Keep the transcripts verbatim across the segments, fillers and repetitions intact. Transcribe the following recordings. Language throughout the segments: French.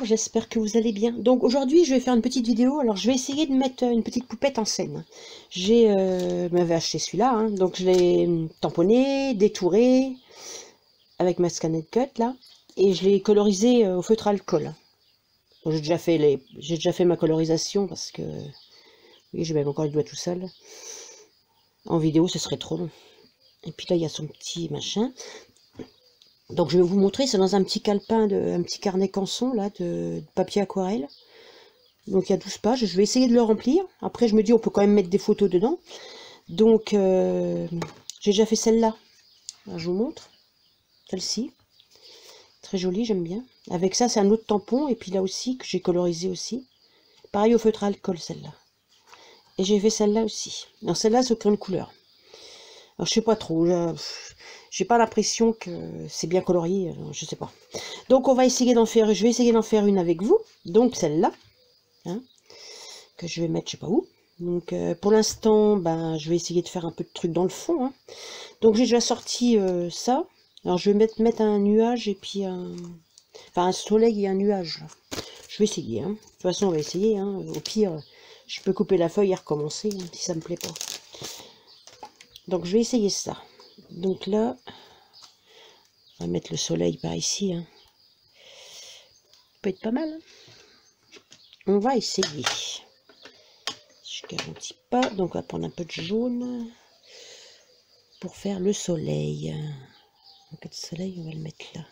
j'espère que vous allez bien. Donc aujourd'hui, je vais faire une petite vidéo. Alors, je vais essayer de mettre une petite poupette en scène. J'ai, euh, je m'avais acheté celui-là, hein, donc je l'ai tamponné, détouré avec ma Scan and Cut là, et je l'ai colorisé euh, au feutre alcool. J'ai déjà fait les, j'ai déjà fait ma colorisation parce que, oui, j'ai même encore les doigts tout seul. En vidéo, ce serait trop long. Et puis là, il y a son petit machin. Donc je vais vous montrer, c'est dans un petit calepin, de, un petit carnet canson là, de, de papier aquarelle. Donc il y a douze pages, je vais essayer de le remplir. Après je me dis on peut quand même mettre des photos dedans. Donc euh, j'ai déjà fait celle-là. Je vous montre. Celle-ci. Très jolie, j'aime bien. Avec ça c'est un autre tampon. Et puis là aussi que j'ai colorisé aussi. Pareil au feutre à alcool celle-là. Et j'ai fait celle-là aussi. Alors celle-là c'est aucune couleur. Alors je sais pas trop. J'ai pas l'impression que c'est bien colorié. Je sais pas. Donc on va essayer d'en faire. Je vais essayer d'en faire une avec vous. Donc celle-là. Hein, que je vais mettre je sais pas où. Donc euh, pour l'instant ben je vais essayer de faire un peu de trucs dans le fond, hein. Donc j'ai déjà sorti euh, ça. Alors je vais mettre, mettre un nuage et puis un enfin un soleil et un nuage là. Je vais essayer, hein. De toute façon on va essayer, hein. Au pire je peux couper la feuille et recommencer, hein, si ça me plaît pas. Donc je vais essayer ça. Donc là on va mettre le soleil par ici, hein. Ça peut être pas mal, hein. On va essayer. Je garantis pas, donc on va prendre un peu de jaune pour faire le soleil. Un peu de soleil, on va le mettre là.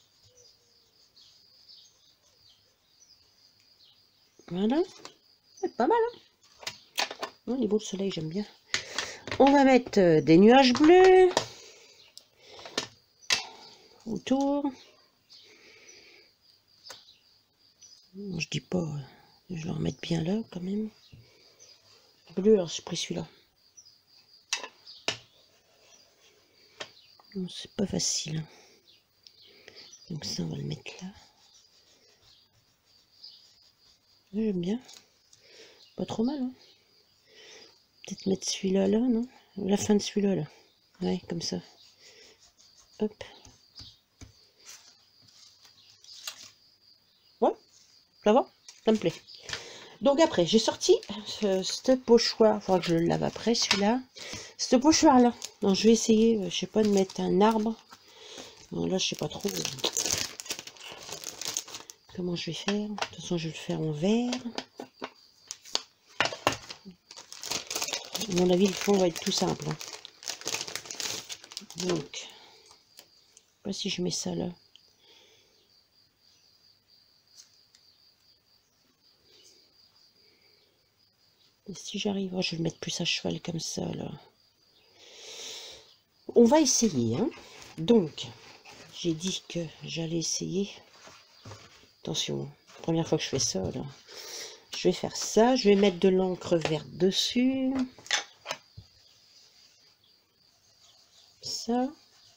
Voilà, c'est pas mal, hein. Oh, il est beau le soleil, j'aime bien. On va mettre euh, des nuages bleus autour. Je dis pas, je vais en mettre bien là quand même. Bleu, alors j'ai pris celui-là. C'est pas facile. Donc ça, on va le mettre là. J'aime bien. Pas trop mal, hein. Peut-être mettre celui-là là, non? La fin de celui-là, là. Ouais, comme ça. Hop. Ouais, ça va? Ça me plaît. Donc après, j'ai sorti ce, ce pochoir. Il faudra que je le lave après, celui-là. Ce pochoir-là. Donc je vais essayer, je sais pas, de mettre un arbre. Bon, là, je sais pas trop comment je vais faire. De toute façon, je vais le faire en vert. À mon avis, le fond va être tout simple, hein. Donc, je sais pas si je mets ça là. Et si j'arrive, oh, je vais le mettre plus à cheval comme ça là. On va essayer, hein. Donc, j'ai dit que j'allais essayer. Attention, première fois que je fais ça là. Je vais faire ça, je vais mettre de l'encre verte dessus. Ça.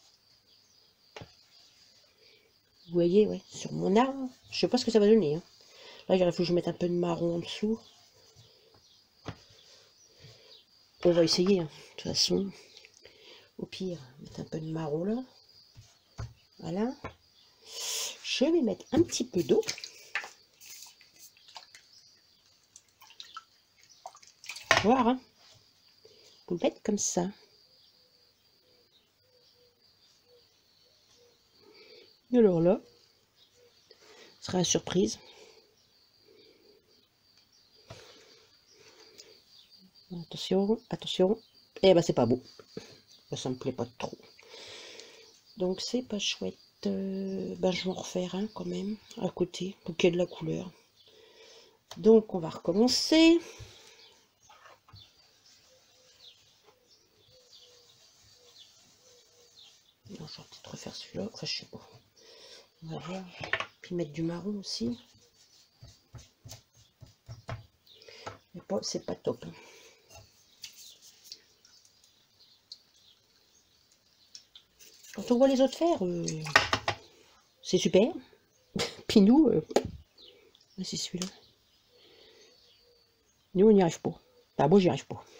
Vous voyez, ouais, sur mon arbre. Je sais pas ce que ça va donner, hein. Là, il faut que je mette un peu de marron en dessous. On va essayer, hein. De toute façon. Au pire, mettre un peu de marron là. Voilà. Je vais mettre un petit peu d'eau. Voir, hein. Vous le mettre comme ça. Et alors là, ce sera une surprise. Attention, attention. Eh ben c'est pas beau. Ça me plaît pas trop. Donc c'est pas chouette. Euh, ben je vais en refaire un quand même à côté pour qu'il y ait de la couleur. Donc on va recommencer. Non, je vais peut-être refaire celui-là. Enfin, je sais pas. On va voir. Puis mettre du marron aussi. Mais pas, c'est pas top, hein. Quand on voit les autres faire, euh, c'est super. Puis nous, euh, c'est celui-là. Nous, on n'y arrive pas. Bah, moi, j'y arrive pas.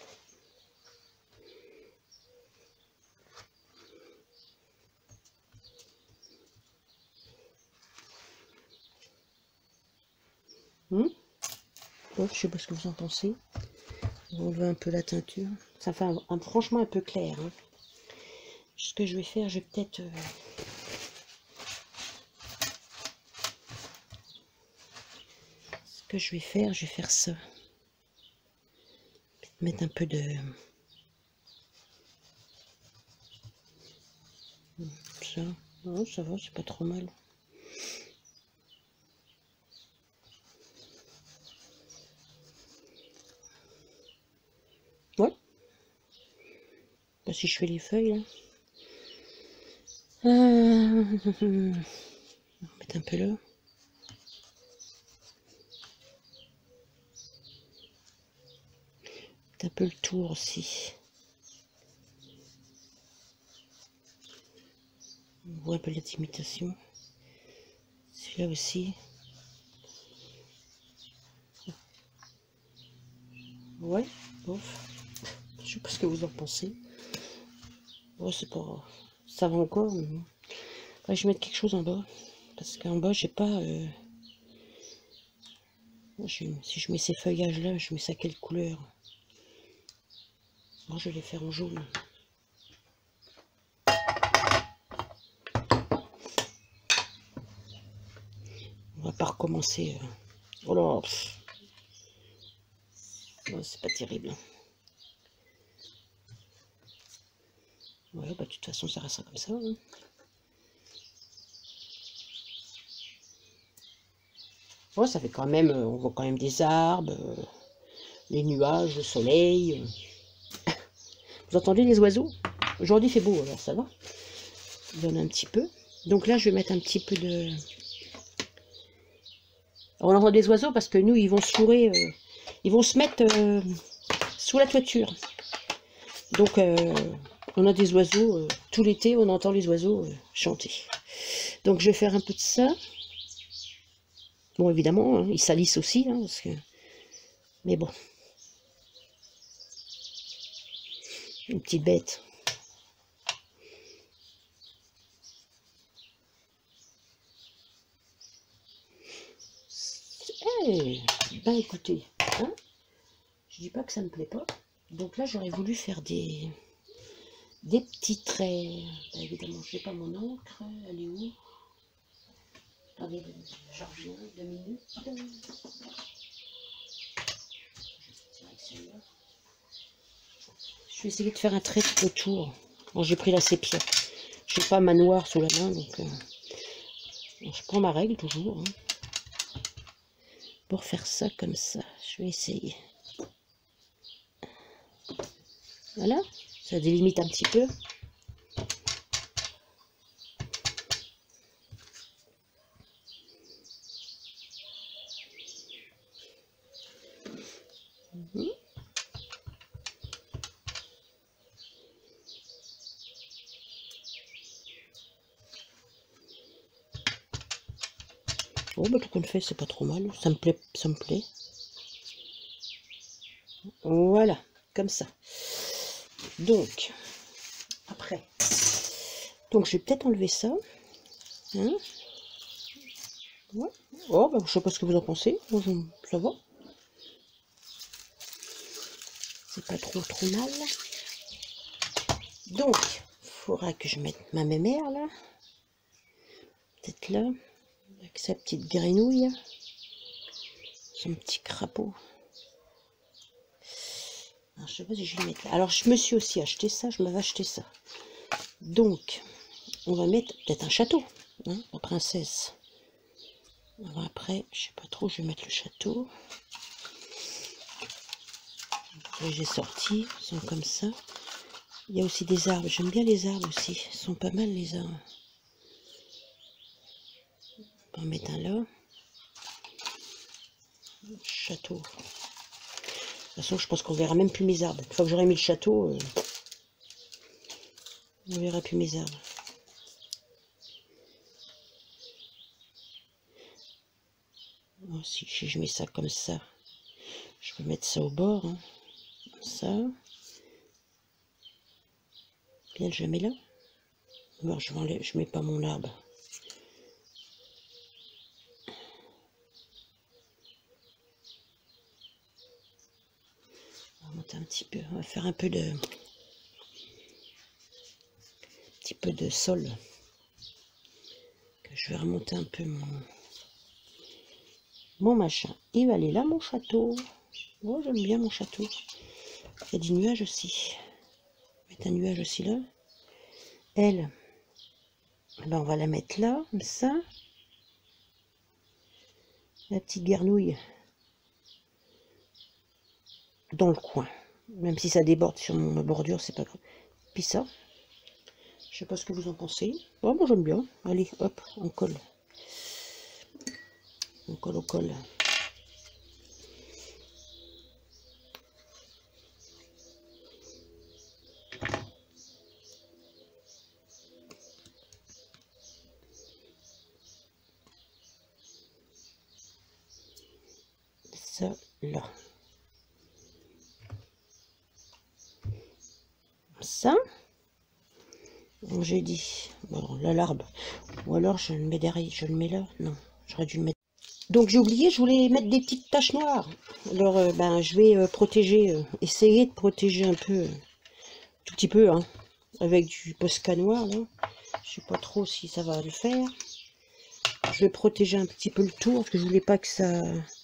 Hmm, bon, je sais pas ce que vous en pensez. On va enlever un peu la teinture. Ça fait un, un, franchement un peu clair. Hein. Ce que je vais faire, je vais peut-être... Euh, ce que je vais faire, je vais faire ça. Mettre un peu de... Ça. Non, ça va, c'est pas trop mal. Ouais. Bah, si je fais les feuilles, là. Euh... On va mettre un peu là. Mettre un peu le tour aussi. On voit un peu les imitations. Celui-là aussi. Ouais, bof. Je sais pas ce que vous en pensez. Ouais, c'est pas... Ça va encore, mais bon. Ouais, je vais mettre quelque chose en bas. Parce qu'en bas, j'ai pas... Euh... Je... Si je mets ces feuillages-là, je mets ça quelle couleur? Moi, je vais les faire en jaune. On va pas recommencer. Euh... Oh là, oh, c'est pas terrible. Ouais, bah de toute façon, ça restera comme ça. Hein. Ouais, ça fait quand même, euh, on voit quand même des arbres, euh, les nuages, le soleil. Euh. Vous entendez les oiseaux? Aujourd'hui, il fait beau, alors ça va. Il y en a un petit peu. Donc là, je vais mettre un petit peu de... On entend des oiseaux parce que nous, ils vont se fourrer, euh, ils vont se mettre euh, sous la toiture. Donc, euh, on a des oiseaux, euh, tout l'été, on entend les oiseaux euh, chanter. Donc, je vais faire un peu de ça. Bon, évidemment, hein, ils salissent aussi, hein, parce que... mais bon. Une petite bête. Hey, ben écoutez, hein, je dis pas que ça me plaît pas. Donc là, j'aurais voulu faire des... des petits traits. Ben, évidemment, je n'ai pas mon encre. Elle est où? Attendez, j'en reviens, deux minutes. Je vais essayer de faire un trait autour. Bon, j'ai pris la sépia. Je n'ai pas ma noire sous la main, donc euh, bon, je prends ma règle toujours. Hein, pour faire ça comme ça. Je vais essayer. Voilà, ça délimite un petit peu. Mmh. Oh, bah, tout qu'on le fait, c'est pas trop mal. Ça me plaît, ça me plaît. Voilà, comme ça. Donc, après, donc je vais peut-être enlever ça. Hein, ouais. Oh, bah, je sais pas ce que vous en pensez. Moi, je, ça va. C'est pas trop trop mal. Donc, il faudra que je mette ma mémère là. Peut-être là. Avec sa petite grenouille. Son petit crapaud. Alors, je sais pas si je vais le mettre là. Alors, je me suis aussi acheté ça. Je m'avais acheté ça. Donc, on va mettre peut-être un château. Hein, la princesse. Alors après, je sais pas trop, je vais mettre le château. J'ai sorti, ils sont comme ça. Il y a aussi des arbres, j'aime bien les arbres aussi, ils sont pas mal les arbres. On va en mettre un là. Château. De toute façon, je pense qu'on verra même plus mes arbres. Une fois que j'aurai mis le château, euh, on verra plus mes arbres. Oh, si, si je mets ça comme ça, je peux mettre ça au bord, hein, comme ça. Bien, je le mets là. Bon, je ne je mets pas mon arbre. remonter un petit peu. On va faire un peu de... Un petit peu de sol. Je vais remonter un peu mon... Mon machin. Il va aller là, mon château. Oh, j'aime bien mon château. Il y a du nuage aussi. On va mettre un nuage aussi là. Elle, ben on va la mettre là, comme ça. La petite garnouille dans le coin. Même si ça déborde sur mon bordure, c'est pas grave. Puis ça, je sais pas ce que vous en pensez. Oh, moi j'aime bien. Allez, hop, on colle. On colle, on colle. Ça, là. Ça. J'ai dit. Bon, là, l'arbre. Ou alors, je le mets derrière. Je le mets là. Non, j'aurais dû le mettre. Donc, j'ai oublié, je voulais mettre des petites taches noires. Alors, euh, ben, je vais euh, protéger, euh, essayer de protéger un peu, euh, tout petit peu, hein, avec du Posca noir, là. Je sais pas trop si ça va le faire. Je vais protéger un petit peu le tour, parce que je voulais pas que ça...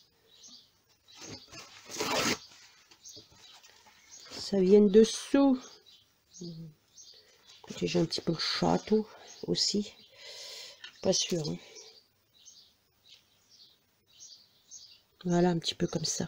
ça vienne dessous. Protéger un petit peu le château aussi. Pas sûr, hein. Voilà, un petit peu comme ça.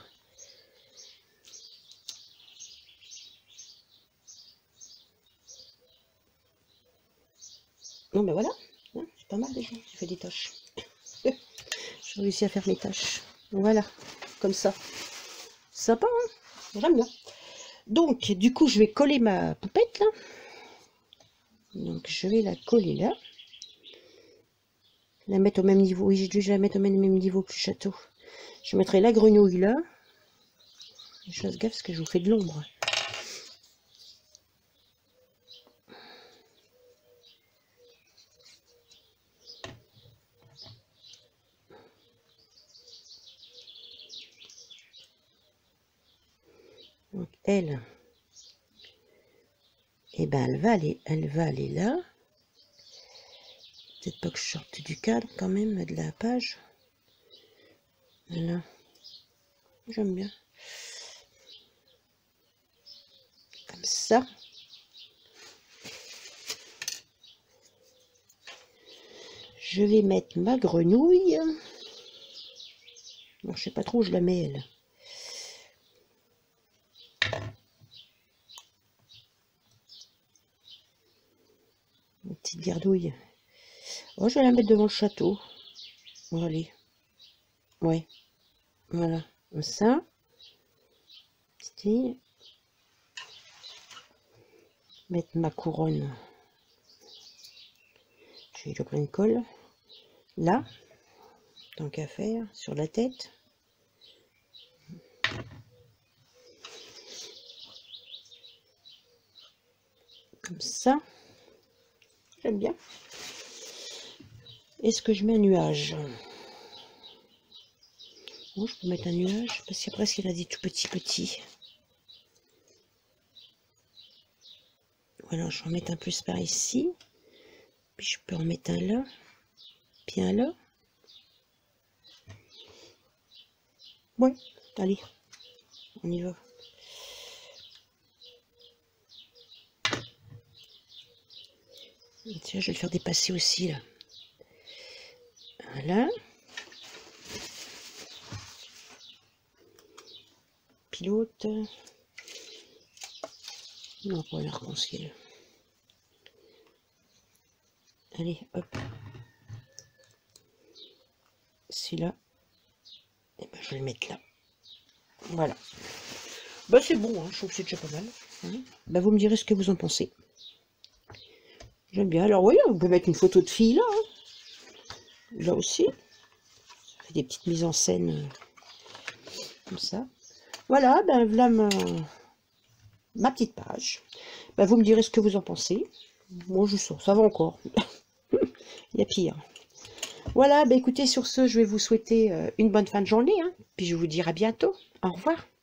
Non, ben voilà, c'est pas mal déjà, j'ai fait des tâches. J'ai réussi à faire mes tâches. Voilà, comme ça. Sympa, hein? J'aime bien. Donc, du coup, je vais coller ma poupette, là. Donc, je vais la coller là. La mettre au même niveau. Oui, j'ai dû la mettre au même niveau que le château. Je mettrai la grenouille là. Je fasse gaffe parce que je vous fais de l'ombre. Donc elle, et eh ben elle va aller, elle va aller là. Peut-être pas que je sorte du cadre quand même de la page. Là, j'aime bien. Comme ça. Je vais mettre ma grenouille. Bon, je sais pas trop où je la mets elle. Une petite gardouille. Oh, je vais la mettre devant le château. Bon, allez. Ouais. Voilà. Comme ça. Petite. Mettre ma couronne. J'ai le plein de colle. Là. Tant qu'à faire. Sur la tête. Comme ça. J'aime bien. Est-ce que je mets un nuage? Bon, je peux mettre un nuage parce qu'après il a dit tout petit petit. Voilà, je vais en mettre un plus par ici. Puis je peux en mettre un là. Puis un là. Ouais, allez, on y va. Tiens, je vais le faire dépasser aussi là. Voilà. Pilote. Non, pas l'arc-en-ciel. Allez, hop. Celui-là. Et ben, je vais le mettre là. Voilà. Bah c'est bon, hein, je trouve que c'est déjà pas mal. Hein. Bah, vous me direz ce que vous en pensez. J'aime bien. Alors oui, on peut mettre une photo de fille là. Hein. Là aussi. Ça fait des petites mises en scène euh, comme ça. Voilà, ben voilà ma, ma petite page. Ben, vous me direz ce que vous en pensez. Moi je sens, ça va encore. Il y a pire. Voilà, ben écoutez, sur ce, je vais vous souhaiter euh, une bonne fin de journée. Hein, puis je vous dis à bientôt. Au revoir.